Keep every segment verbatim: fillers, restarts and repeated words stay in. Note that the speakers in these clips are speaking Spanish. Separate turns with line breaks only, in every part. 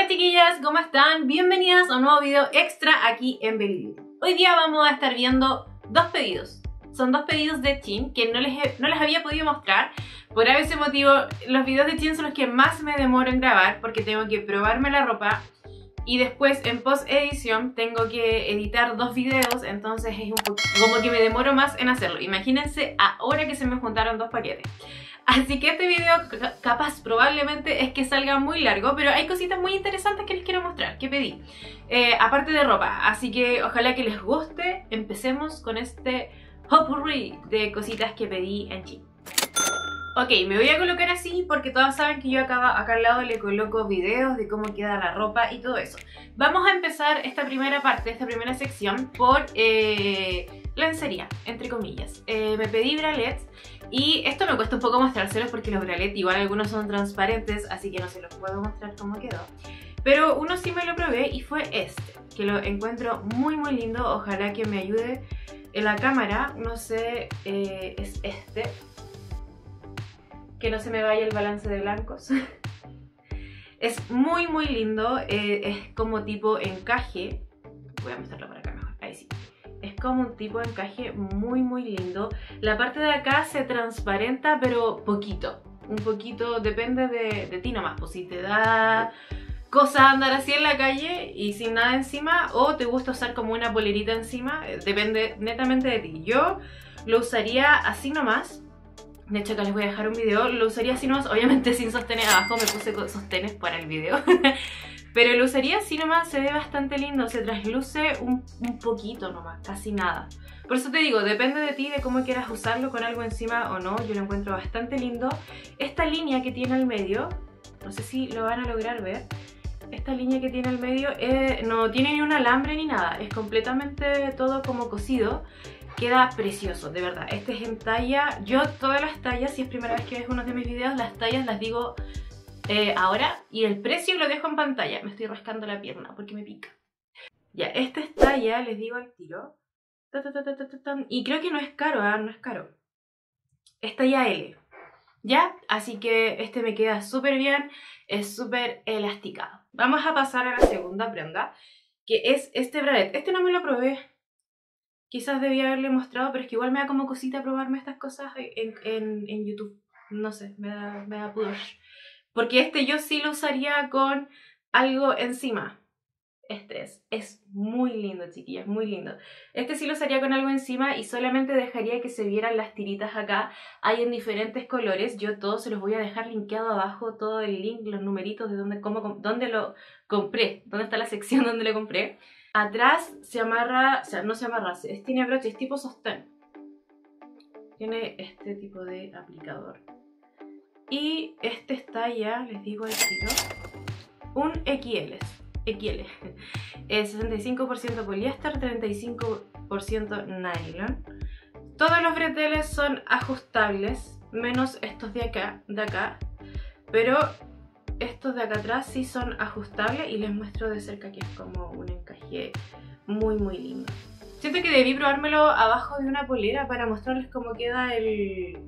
chiquillas, ¿cómo están? Bienvenidas a un nuevo video extra aquí en Belly. Hoy día vamos a estar viendo dos pedidos. Son dos pedidos de Shein que no les, he, no les había podido mostrar. Por ese motivo, los videos de Shein son los que más me demoro en grabar porque tengo que probarme la ropa y después en post edición tengo que editar dos videos, entonces es un poco como que me demoro más en hacerlo. Imagínense ahora que se me juntaron dos paquetes. Así que este video capaz probablemente es que salga muy largo, pero hay cositas muy interesantes que les quiero mostrar, que pedí, eh, aparte de ropa. Así que ojalá que les guste. Empecemos con este potpourri de cositas que pedí en Shein. Ok, me voy a colocar así porque todas saben que yo acá, acá al lado le coloco videos de cómo queda la ropa y todo eso. Vamos a empezar esta primera parte, esta primera sección por eh, lencería, entre comillas. Eh, me pedí bralets y esto me cuesta un poco mostrárselos porque los bralets igual algunos son transparentes, así que no se los puedo mostrar cómo quedó. Pero uno sí me lo probé y fue este, que lo encuentro muy muy lindo. Ojalá que me ayude en la cámara, no sé, eh, es este. Que no se me vaya el balance de blancos. Es muy muy lindo, eh, es como tipo encaje. Voy a mostrarlo por acá mejor, ahí sí. Es como un tipo de encaje muy muy lindo. La parte de acá se transparenta pero poquito. Un poquito, depende de, de ti nomás. Pues si te da cosa andar así en la calle y sin nada encima, o te gusta usar como una polerita encima, depende netamente de ti. Yo lo usaría así nomás. De hecho acá les voy a dejar un video, lo usaría así nomás, obviamente sin sostener, abajo me puse sostenes para el video. Pero lo usaría así nomás, se ve bastante lindo, se trasluce un, un poquito nomás, casi nada. Por eso te digo, depende de ti, de cómo quieras usarlo, con algo encima o no, yo lo encuentro bastante lindo. Esta línea que tiene al medio, no sé si lo van a lograr ver, esta línea que tiene al medio eh, no tiene ni un alambre ni nada, es completamente todo como cosido. Queda precioso, de verdad. Este es en talla. Yo todas las tallas, si es primera vez que ves uno de mis videos, las tallas las digo eh, ahora. Y el precio lo dejo en pantalla. Me estoy rascando la pierna porque me pica. Ya, esta es talla, les digo al tiro. Ta, ta, ta, ta, ta, ta, y creo que no es caro, ¿eh? No es caro. Es talla L. ¿Ya? Así que este me queda súper bien. Es súper elasticado. Vamos a pasar a la segunda prenda, que es este bralet. Este no me lo probé. Quizás debía haberle mostrado, pero es que igual me da como cosita probarme estas cosas en, en, en YouTube. No sé, me da, me da pudor. Porque este yo sí lo usaría con algo encima. Este es, es muy lindo, chiquillas, muy lindo. Este sí lo usaría con algo encima y solamente dejaría que se vieran las tiritas acá. Hay en diferentes colores. Yo todos se los voy a dejar linkeado abajo, todo el link, los numeritos de dónde, cómo, dónde lo compré. Dónde está la sección donde lo compré. Atrás se amarra, o sea, no se amarra, es, tiene broche, es tipo sostén. Tiene este tipo de aplicador. Y este es talla, les digo al tiro, un equis ele. equis ele. Es sesenta y cinco por ciento poliéster, treinta y cinco por ciento nylon. Todos los breteles son ajustables, menos estos de acá, de acá. Pero estos de acá atrás sí son ajustables y les muestro de cerca que es como un encaje muy muy lindo. Siento que debí probármelo abajo de una polera para mostrarles cómo queda el,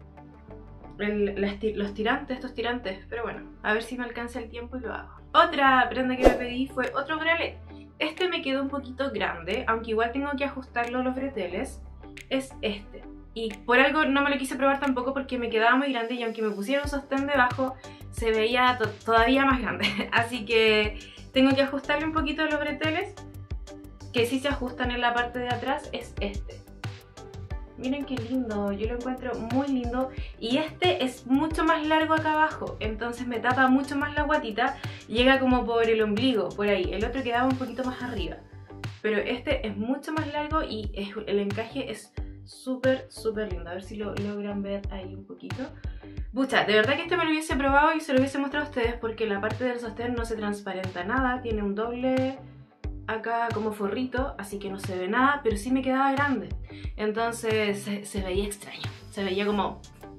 el las, los tirantes, estos tirantes, pero bueno, a ver si me alcanza el tiempo y lo hago. Otra prenda que me pedí fue otro bralet. Este me quedó un poquito grande, aunque igual tengo que ajustarlo a los breteles. Es este. Y por algo no me lo quise probar tampoco porque me quedaba muy grande y aunque me pusiera un sostén debajo se veía to todavía más grande. Así que tengo que ajustarle un poquito a los breteles, que sí se ajustan en la parte de atrás, es este. Miren qué lindo, yo lo encuentro muy lindo. Y este es mucho más largo acá abajo, entonces me tapa mucho más la guatita. Llega como por el ombligo, por ahí. El otro quedaba un poquito más arriba. Pero este es mucho más largo y es, el encaje es súper, súper lindo. A ver si lo logran ver ahí un poquito. Pucha, de verdad que este me lo hubiese probado y se lo hubiese mostrado a ustedes porque la parte del sostén no se transparenta nada. Tiene un doble acá como forrito, así que no se ve nada, pero sí me quedaba grande. Entonces se, se veía extraño. Se veía como...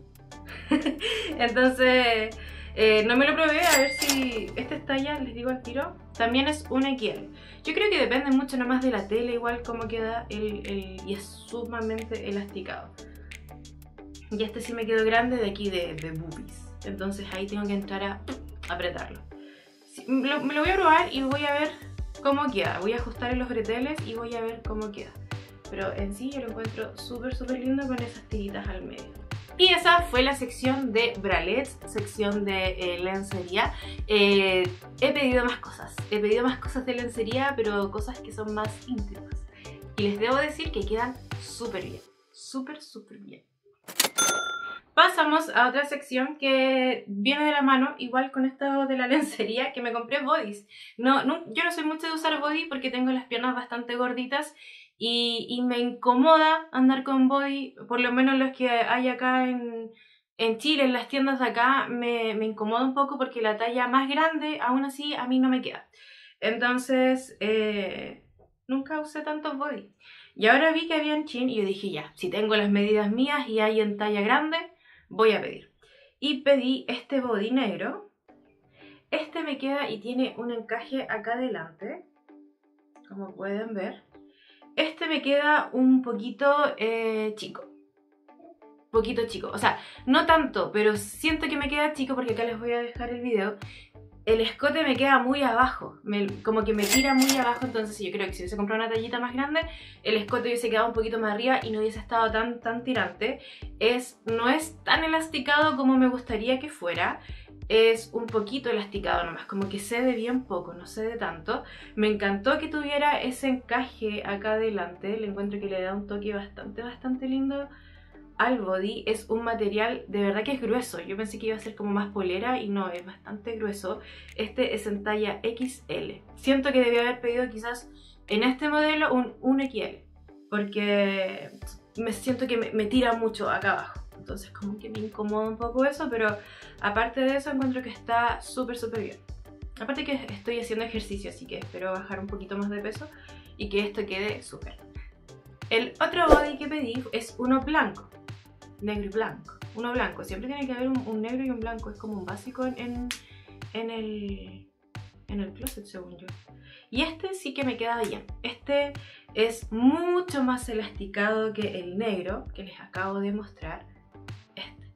Entonces eh, no me lo probé, a ver si... Esta es talla, les digo al tiro, también es un equis ele. Yo creo que depende mucho nomás de la tela, igual como queda el, el, y es sumamente elasticado. Y este sí me quedó grande de aquí de, de boobies. Entonces ahí tengo que entrar a apretarlo. Sí, lo, me lo voy a probar y voy a ver cómo queda. Voy a ajustar en los breteles y voy a ver cómo queda. Pero en sí yo lo encuentro súper súper lindo con esas tiritas al medio. Y esa fue la sección de bralets, sección de eh, lencería. Eh, he pedido más cosas, he pedido más cosas de lencería, pero cosas que son más íntimas. Y les debo decir que quedan súper bien, súper súper bien. Pasamos a otra sección que viene de la mano, igual con esto de la lencería, que me compré bodys. No, no, yo no soy mucho de usar body porque tengo las piernas bastante gorditas y, y me incomoda andar con body, por lo menos los que hay acá en, en Chile, en las tiendas de acá, me, me incomoda un poco porque la talla más grande, aún así, a mí no me queda. Entonces, eh, nunca usé tantos body. Y ahora vi que había en Shein y yo dije, ya, si tengo las medidas mías y hay en talla grande, voy a pedir. Y pedí este body negro. Este me queda y tiene un encaje acá adelante, como pueden ver. Este me queda un poquito eh, chico. Poquito chico. O sea, no tanto, pero siento que me queda chico porque acá les voy a dejar el video. El escote me queda muy abajo, me, como que me tira muy abajo, entonces yo creo que si hubiese comprado una tallita más grande, el escote hubiese quedado un poquito más arriba y no hubiese estado tan, tan tirante. Es, no es tan elasticado como me gustaría que fuera, es un poquito elasticado nomás, como que cede bien poco, no cede tanto. Me encantó que tuviera ese encaje acá adelante, le encuentro que le da un toque bastante, bastante lindo al body. Es un material de verdad que es grueso. Yo pensé que iba a ser como más polera y no, es bastante grueso. Este es en talla equis ele. Siento que debía haber pedido quizás en este modelo un, un equis ele, porque me siento que me, me tira mucho acá abajo. Entonces como que me incomoda un poco eso, pero aparte de eso encuentro que está súper súper bien. Aparte que estoy haciendo ejercicio, así que espero bajar un poquito más de peso y que esto quede súper. El otro body que pedí es uno blanco. Negro y blanco, uno blanco, siempre tiene que haber un, un negro y un blanco, es como un básico en, en, el, en el closet según yo. Y este sí que me queda bien, este es mucho más elasticado que el negro que les acabo de mostrar. Este,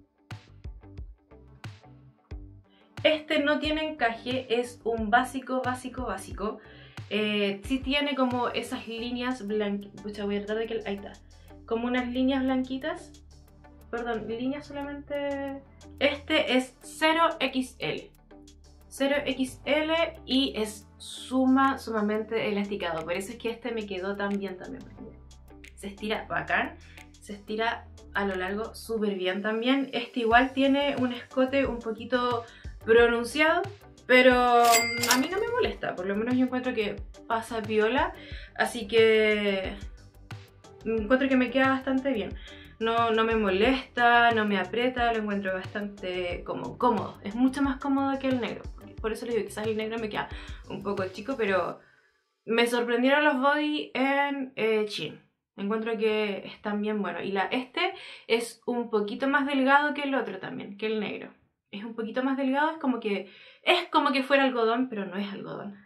este no tiene encaje, es un básico, básico, básico. Eh, sí tiene como esas líneas blanquitas, pucha, voy a tratar de que, ahí está, como unas líneas blanquitas. Perdón, líneas solamente. Este es cero equis ele. cero equis ele y es suma, sumamente elasticado. Por eso es que este me quedó tan bien también. Se estira bacán. Se estira a lo largo súper bien también. Este igual tiene un escote un poquito pronunciado, pero a mí no me molesta. Por lo menos yo encuentro que pasa piola. Así que encuentro que me queda bastante bien. No, no me molesta, no me aprieta, lo encuentro bastante como cómodo. Es mucho más cómodo que el negro. Por eso les digo, quizás el negro me queda un poco chico, pero me sorprendieron los body en eh, Shein. Encuentro que están bien buenos. Y la, este es un poquito más delgado que el otro también, que el negro. Es un poquito más delgado, es como que, es como que fuera algodón, pero no es algodón.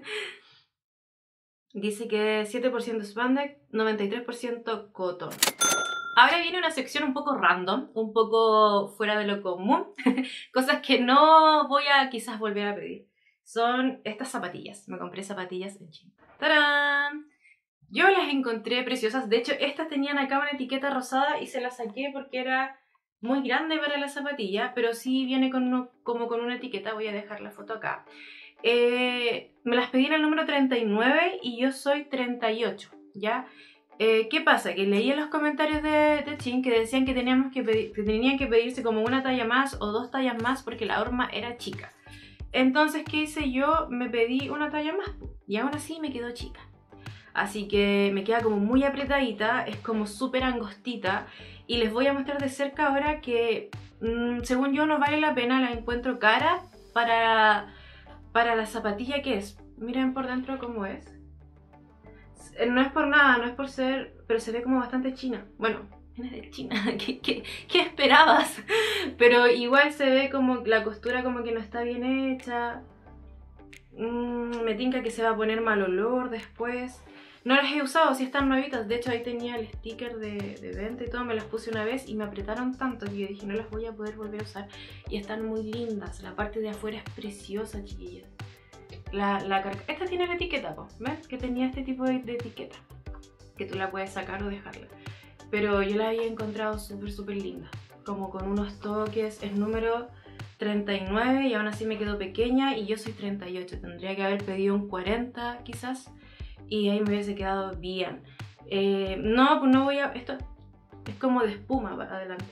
Dice que siete por ciento spandex, noventa y tres por ciento cotón. Ahora viene una sección un poco random, un poco fuera de lo común, cosas que no voy a quizás volver a pedir. Son estas zapatillas, me compré zapatillas en Shein. ¡Tarán! Yo las encontré preciosas, de hecho estas tenían acá una etiqueta rosada y se las saqué porque era muy grande para la zapatilla, pero sí viene con uno, como con una etiqueta, voy a dejar la foto acá. Eh, me las pedí en el número treinta y nueve y yo soy treinta y ocho, ¿ya? Eh, ¿Qué pasa? Que leí en los comentarios de, de Shein que decían que, teníamos que, pedir, que tenían que pedirse como una talla más o dos tallas más porque la horma era chica. Entonces, ¿qué hice yo? Me pedí una talla más y aún así me quedó chica. Así que me queda como muy apretadita, es como súper angostita. Y les voy a mostrar de cerca ahora que, mmm, según yo, no vale la pena, la encuentro cara para, para la zapatilla que es. Miren por dentro cómo es. No es por nada, no es por ser, pero se ve como bastante china. Bueno, viene de China, ¿Qué, qué, ¿qué esperabas? Pero igual se ve como la costura como que no está bien hecha. Mm, me tinca que se va a poner mal olor después. No las he usado, sí están nuevitas. De hecho ahí tenía el sticker de, de venta y todo. Me las puse una vez y me apretaron tanto que yo dije no las voy a poder volver a usar. Y están muy lindas. La parte de afuera es preciosa, chiquillas. La, la Esta tiene la etiqueta, ¿ves? Que tenía este tipo de, de etiqueta. Que tú la puedes sacar o dejarla. Pero yo la había encontrado súper, súper linda. Como con unos toques. Es número treinta y nueve y aún así me quedó pequeña. Y yo soy treinta y ocho. Tendría que haber pedido un cuarenta quizás. Y ahí me hubiese quedado bien. Eh, no, pues no voy a... Esto es como de espuma para adelante.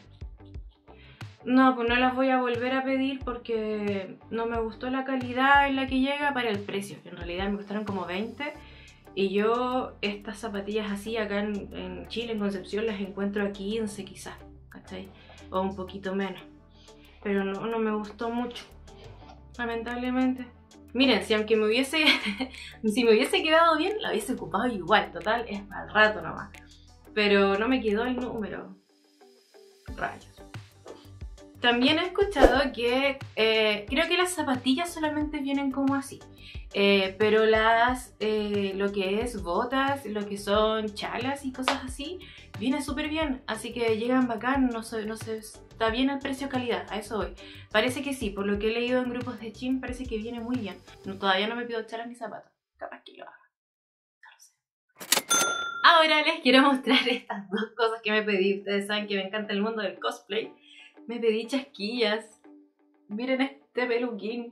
No, pues no las voy a volver a pedir porque no me gustó la calidad en la que llega para el precio. En realidad me costaron como veinte. Y yo estas zapatillas así acá en, en Chile, en Concepción, las encuentro a quince quizás. ¿Cachai? O un poquito menos. Pero no, no me gustó mucho. Lamentablemente. Miren, si aunque me hubiese, si me hubiese quedado bien, la hubiese ocupado igual, total, es para el rato nomás. Pero no me quedó el número. Rayos. También he escuchado que, eh, creo que las zapatillas solamente vienen como así. Eh, pero las, eh, lo que es botas, lo que son chalas y cosas así, viene súper bien. Así que llegan bacán, no sé, no sé, está bien el precio-calidad, a eso voy. Parece que sí, por lo que he leído en grupos de Shein, parece que viene muy bien. No, todavía no me pido chalas ni zapatos, capaz que lo haga. No lo sé. Ahora les quiero mostrar estas dos cosas que me pedí. Ustedes saben que me encanta el mundo del cosplay. Me pedí chasquillas. Miren este peluquín.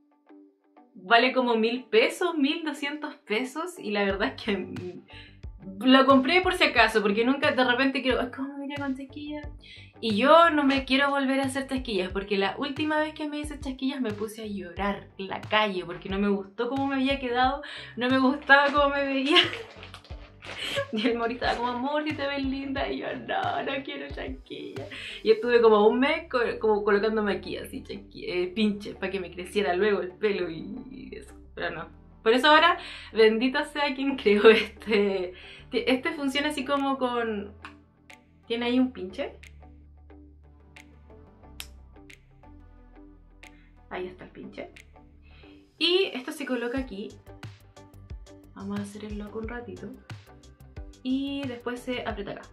Vale como mil pesos, mil doscientos pesos. Y la verdad es que lo compré por si acaso, porque nunca de repente quiero, ¿cómo me iré con chasquillas? Y yo no me quiero volver a hacer chasquillas, porque la última vez que me hice chasquillas me puse a llorar en la calle, porque no me gustó cómo me había quedado, no me gustaba cómo me veía. Y el Mori estaba como, amor, si te ves linda. Y yo, no, no quiero chasquillas. Y estuve como un mes co como colocándome aquí así, eh, pinches, para que me creciera luego el pelo y, y eso. Pero no. Por eso ahora, bendito sea quien creó este. Este funciona así como con... Tiene ahí un pinche. Ahí está el pinche. Y esto se coloca aquí. Vamos a hacer el loco un ratito. Y después se aprieta acá.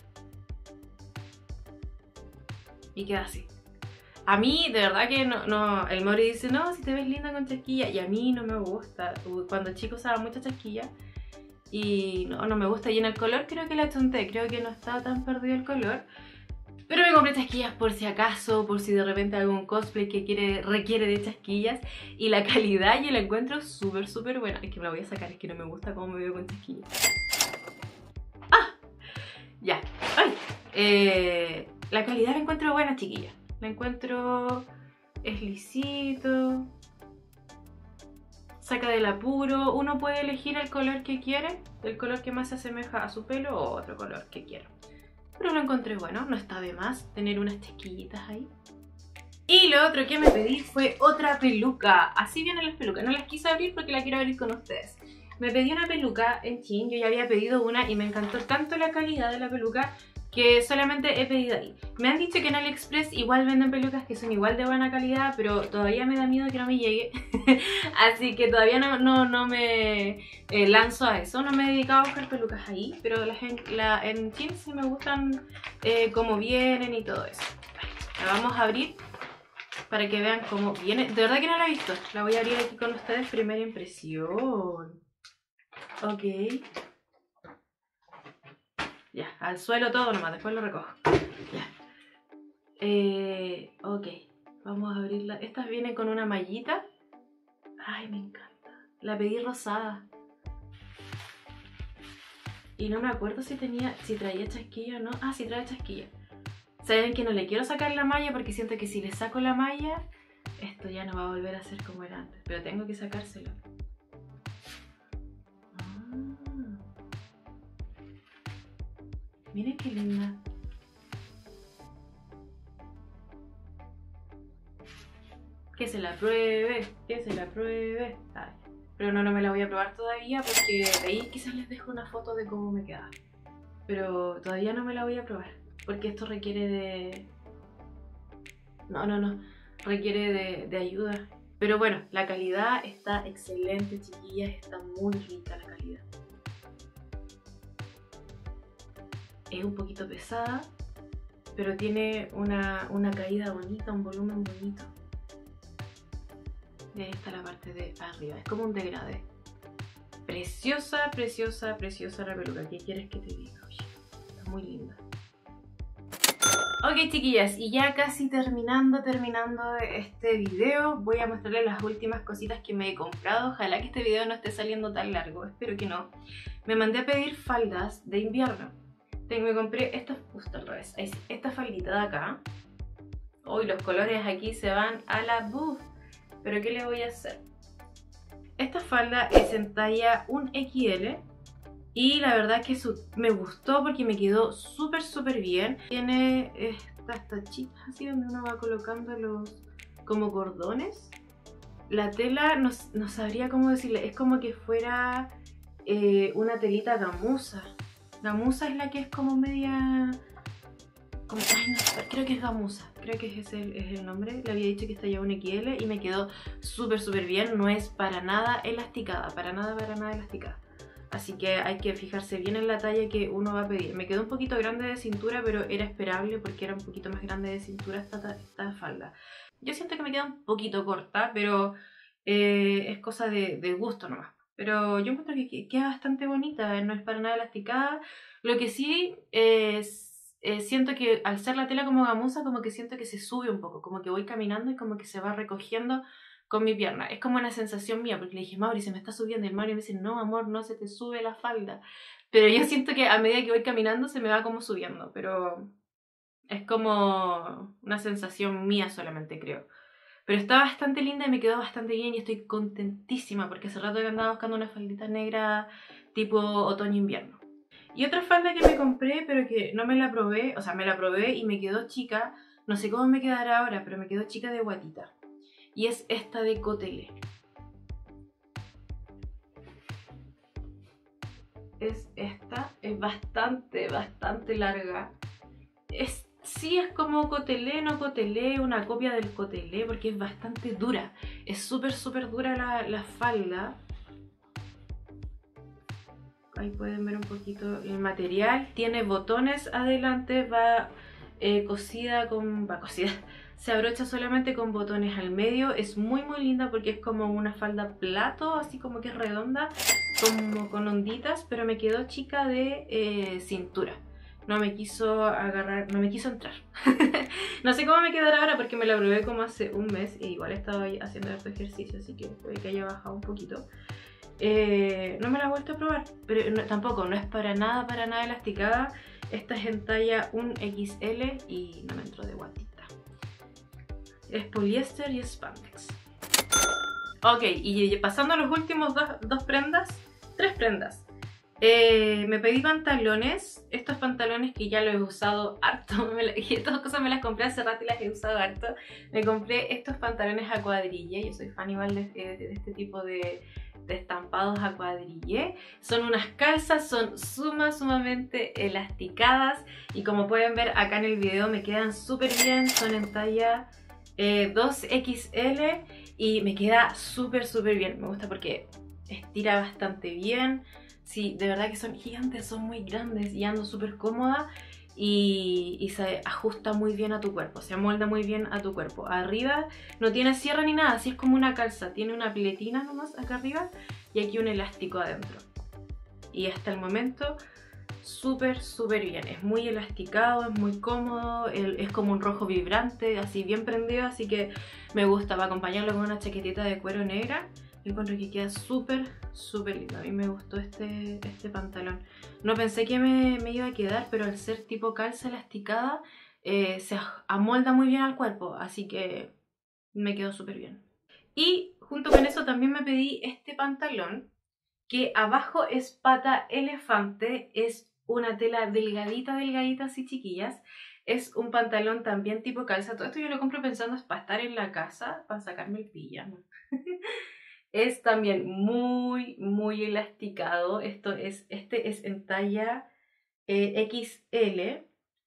Y queda así. A mí, de verdad que no, no, el Mori dice, no, si te ves linda con chasquilla. Y a mí no me gusta. Cuando chico usaba mucha chasquilla. Y no, no me gusta. Y en el color creo que la chunté. Creo que no estaba tan perdido el color. Pero me compré chasquillas por si acaso, por si de repente hago un cosplay que quiere, requiere de chasquillas. Y la calidad yo la encuentro súper, súper buena. Es que me la voy a sacar, es que no me gusta cómo me veo con chasquillas. ¡Ah! Ya. ¡Ay! Eh, la calidad la encuentro buena, chiquillas. La encuentro... es lisito. Saca del apuro. Uno puede elegir el color que quiere. El color que más se asemeja a su pelo o otro color que quiera. Pero lo encontré bueno, no está de más tener unas chasquillitas ahí. Y lo otro que me pedí fue otra peluca. Así vienen las pelucas, no las quise abrir porque la quiero abrir con ustedes. Me pedí una peluca en Shein, yo ya había pedido una y me encantó tanto la calidad de la peluca que solamente he pedido ahí. Me han dicho que en AliExpress igual venden pelucas que son igual de buena calidad, pero todavía me da miedo que no me llegue. Así que todavía no, no, no me eh, lanzo a eso. No me he dedicado a buscar pelucas ahí, pero las en, la, en Shein sí me gustan eh, cómo vienen y todo eso. La vamos a abrir para que vean cómo viene. De verdad que no la he visto. La voy a abrir aquí con ustedes. Primera impresión. Ok. Ya, al suelo todo nomás, después lo recojo. Ya. Eh, ok, vamos a abrirla. Estas vienen con una mallita. Ay, me encanta. La pedí rosada. Y no me acuerdo si tenía, si traía chasquilla o no. Ah, sí trae chasquilla. Saben que no le quiero sacar la malla porque siento que si le saco la malla, esto ya no va a volver a ser como era antes. Pero tengo que sacárselo. Miren qué linda. Que se la pruebe, que se la pruebe. Ay, pero no, no me la voy a probar todavía porque de ahí quizás les dejo una foto de cómo me queda. Pero todavía no me la voy a probar porque esto requiere de... No, no, no. Requiere de, de ayuda. Pero bueno, la calidad está excelente, chiquillas. Está muy rica la calidad. es un poquito pesada, pero tiene una, una caída bonita, un volumen bonito. Y ahí está la parte de arriba, es como un degradé. Preciosa, preciosa, preciosa la peluca. ¿Qué quieres que te diga? Oye, está muy linda. Ok, chiquillas, y ya casi terminando, terminando este video, voy a mostrarles las últimas cositas que me he comprado. Ojalá que este video no esté saliendo tan largo, espero que no. Me mandé a pedir faldas de invierno. Me compré esta, justo al revés, esta faldita de acá. Hoy los colores aquí se van a la buf, pero ¿qué le voy a hacer? Esta falda es en talla uno equis ele. Y la verdad que su, me gustó porque me quedó súper súper bien. Tiene estas tachitas así donde uno va colocando los como cordones. La tela no, no sabría cómo decirle, es como que fuera eh, una telita gamuza. Gamuza es la que es como media... Como, ay, no, creo que es gamuza, creo que ese es el, es el nombre. Le había dicho que está ya un equis ele y me quedó súper súper bien. No es para nada elasticada, para nada, para nada elasticada. Así que hay que fijarse bien en la talla que uno va a pedir. Me quedó un poquito grande de cintura, pero era esperable porque era un poquito más grande de cintura esta, esta falda. Yo siento que me queda un poquito corta, pero eh, es cosa de, de gusto nomás. Pero yo encuentro que queda bastante bonita, no es para nada elasticada. Lo que sí es, eh, siento que al ser la tela como gamuza, como que siento que se sube un poco, como que voy caminando y como que se va recogiendo con mi pierna. Es como una sensación mía, porque le dije, Mauri, se me está subiendo. Y el Mauri me dice, no, amor, no se te sube la falda. Pero yo siento que a medida que voy caminando se me va como subiendo, pero es como una sensación mía solamente, creo. Pero está bastante linda y me quedó bastante bien y estoy contentísima porque hace rato que andaba buscando una faldita negra tipo otoño-invierno. Y otra falda que me compré, pero que no me la probé, o sea, me la probé y me quedó chica. No sé cómo me quedará ahora, pero me quedó chica de guatita. Y es esta de Cotelé. Es esta, es bastante, bastante larga. Es, sí es como Cotelé, no Cotelé, una copia del Cotelé, porque es bastante dura. Es súper, súper dura la, la falda. Ahí pueden ver un poquito el material. Tiene botones adelante, va eh, cosida con... va cosida... Se abrocha solamente con botones al medio. Es muy muy linda porque es como una falda plato, así como que es redonda, como con onditas, pero me quedó chica de eh, cintura. No me quiso agarrar, no me quiso entrar. No sé cómo me quedará ahora porque me la probé como hace un mes e igual estaba haciendo harto ejercicio, así que puede que haya bajado un poquito. Eh, no me la he vuelto a probar, pero no, tampoco, no es para nada, para nada elasticada. Esta es en talla uno equis ele y no me entró de guatita. Es poliéster y spandex. Ok, y pasando a los últimos dos, dos prendas, tres prendas. Eh, me pedí pantalones, estos pantalones que ya los he usado harto, me la, y estas cosas me las compré hace rato y las he usado harto. Me compré estos pantalones a cuadrille, yo soy fan igual de, de, de este tipo de, de estampados a cuadrille. Son unas calzas, son suma, sumamente elasticadas y como pueden ver acá en el video me quedan súper bien, son en talla eh, dos equis ele y me queda súper súper bien, me gusta porque estira bastante bien. Sí, de verdad que son gigantes, son muy grandes y ando súper cómoda y, y se ajusta muy bien a tu cuerpo, se amolda muy bien a tu cuerpo. Arriba no tiene cierre ni nada, así es como una calza, tiene una piletina nomás acá arriba y aquí un elástico adentro. Y hasta el momento súper súper bien, es muy elasticado, es muy cómodo, es como un rojo vibrante, así bien prendido, así que me gusta para acompañarlo con una chaquetita de cuero negra. Encuentro que queda súper, súper lindo. A mí me gustó este, este pantalón. No pensé que me, me iba a quedar, pero al ser tipo calza elasticada, eh, se amolda muy bien al cuerpo. Así que me quedó súper bien. Y junto con eso también me pedí este pantalón, que abajo es pata elefante. Es una tela delgadita, delgadita, así chiquillas. Es un pantalón también tipo calza. Todo esto yo lo compro pensando es para estar en la casa, para sacarme el pijama. Es también muy, muy elasticado. Esto es, este es en talla eh, equis ele.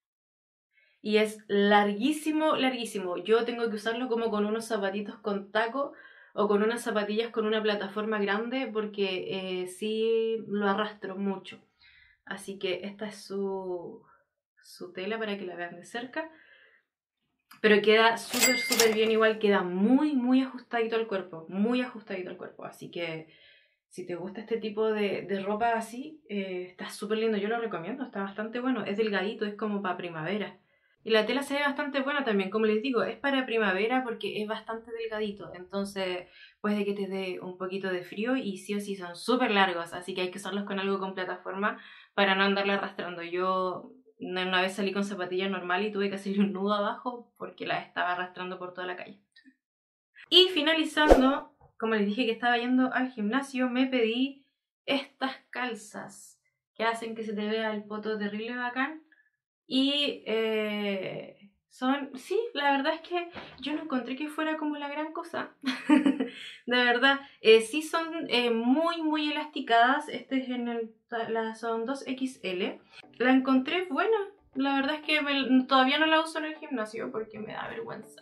Y es larguísimo, larguísimo. Yo tengo que usarlo como con unos zapatitos con taco o con unas zapatillas con una plataforma grande porque eh, sí lo arrastro mucho. Así que esta es su, su tela para que la vean de cerca. Pero queda súper, súper bien igual, queda muy, muy ajustadito al cuerpo, muy ajustadito al cuerpo. Así que si te gusta este tipo de, de ropa así, eh, está súper lindo, yo lo recomiendo, está bastante bueno. Es delgadito, es como para primavera. Y la tela se ve bastante buena también, como les digo, es para primavera porque es bastante delgadito. Entonces puede que te dé un poquito de frío y sí o sí son súper largos, así que hay que usarlos con algo con plataforma para no andarla arrastrando. Yo una vez salí con zapatillas normal y tuve que hacerle un nudo abajo porque la estaba arrastrando por toda la calle. Y finalizando, como les dije que estaba yendo al gimnasio, me pedí estas calzas que hacen que se te vea el poto terrible bacán. Y eh, son, sí, la verdad es que yo no encontré que fuera como la gran cosa. De verdad, eh, sí son eh, muy, muy elasticadas. Este es en el, la, son dos equis ele. La encontré buena. La verdad es que me, todavía no la uso en el gimnasio porque me da vergüenza.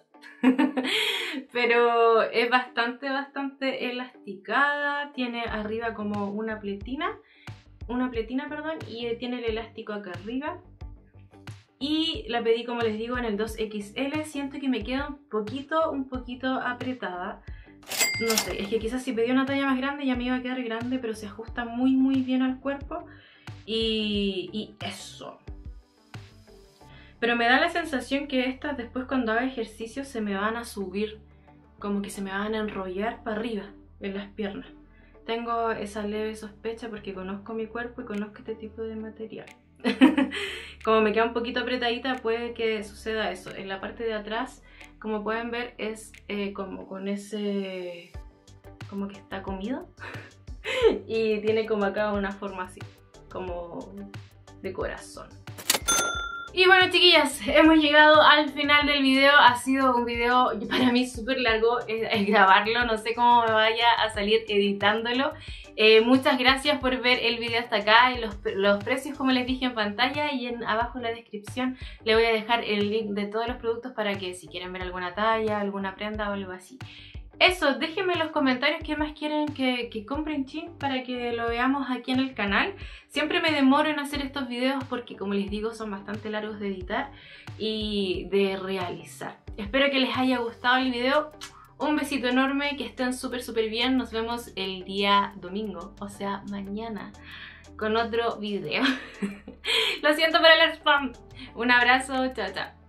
Pero es bastante, bastante elasticada. Tiene arriba como una pletina. Una pletina, perdón. Y tiene el elástico acá arriba. Y la pedí, como les digo, en el dos equis ele. Siento que me queda un poquito, un poquito apretada. No sé, es que quizás si pedí una talla más grande ya me iba a quedar grande, pero se ajusta muy muy bien al cuerpo. Y, y eso. Pero me da la sensación que estas después cuando haga ejercicio se me van a subir. Como que se me van a enrollar para arriba, en las piernas. Tengo esa leve sospecha porque conozco mi cuerpo y conozco este tipo de material. Como me queda un poquito apretadita, puede que suceda eso. En la parte de atrás, como pueden ver, es eh, como con ese... como que está comido. Y tiene como acá una forma así, como de corazón. Y bueno, chiquillas, hemos llegado al final del video. Ha sido un video para mí súper largo el, el grabarlo. No sé cómo me vaya a salir editándolo. Eh, muchas gracias por ver el video hasta acá. Y los, los precios, como les dije, en pantalla y en, abajo en la descripción le voy a dejar el link de todos los productos para que si quieren ver alguna talla, alguna prenda o algo así. Eso, déjenme en los comentarios qué más quieren que, que compren chin para que lo veamos aquí en el canal. Siempre me demoro en hacer estos videos porque, como les digo, son bastante largos de editar y de realizar. Espero que les haya gustado el video. Un besito enorme, que estén súper súper bien. Nos vemos el día domingo, o sea, mañana, con otro video. Lo siento por el spam. Un abrazo, chao chao.